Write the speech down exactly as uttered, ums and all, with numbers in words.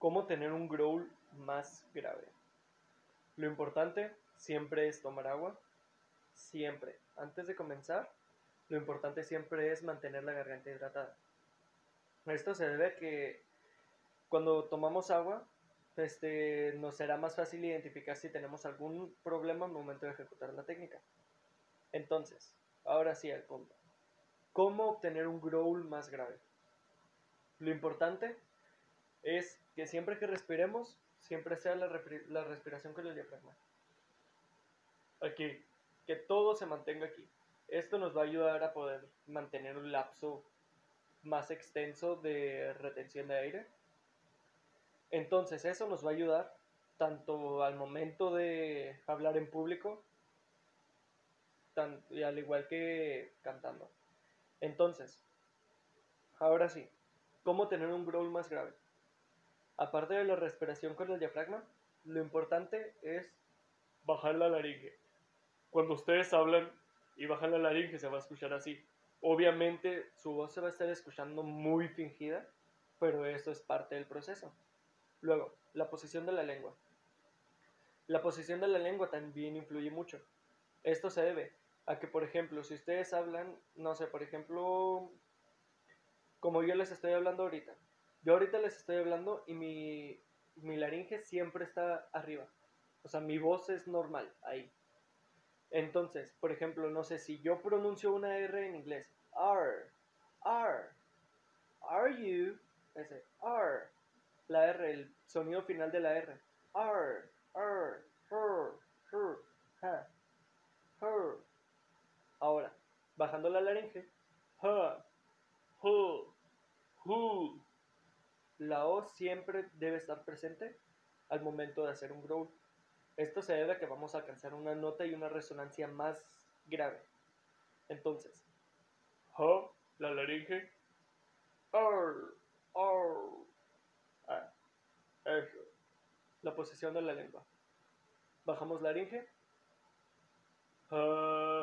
¿Cómo tener un growl más grave? Lo importante siempre es tomar agua. Siempre. Antes de comenzar, lo importante siempre es mantener la garganta hidratada. Esto se debe a que cuando tomamos agua, este, nos será más fácil identificar si tenemos algún problema al momento de ejecutar la técnica. Entonces, ahora sí al punto. ¿Cómo obtener un growl más grave? Lo importante es que siempre que respiremos, siempre sea la, la respiración con el diafragma. Aquí, que todo se mantenga aquí. Esto nos va a ayudar a poder mantener un lapso más extenso de retención de aire. Entonces eso nos va a ayudar tanto al momento de hablar en público, tan, y al igual que cantando. Entonces, ahora sí, ¿cómo tener un growl más grave? Aparte de la respiración con el diafragma, lo importante es bajar la laringe. Cuando ustedes hablan y bajan la laringe se va a escuchar así. Obviamente su voz se va a estar escuchando muy fingida, pero eso es parte del proceso. Luego, la posición de la lengua. La posición de la lengua también influye mucho. Esto se debe a que, por ejemplo, si ustedes hablan, no sé, por ejemplo, como yo les estoy hablando ahorita. Yo ahorita les estoy hablando y mi, mi laringe siempre está arriba. O sea, mi voz es normal ahí. Entonces, por ejemplo, no sé, si yo pronuncio una R en inglés, R, R, are you, ese, R, la R, el sonido final de la R, R, R, her, her, ha, her. Ahora, bajando la laringe, ha, hu, hu. La O siempre debe estar presente al momento de hacer un growl. Esto se debe a que vamos a alcanzar una nota y una resonancia más grave. Entonces, ha, la laringe, ar, ar, ah, eso. La posición de la lengua. Bajamos laringe, ha,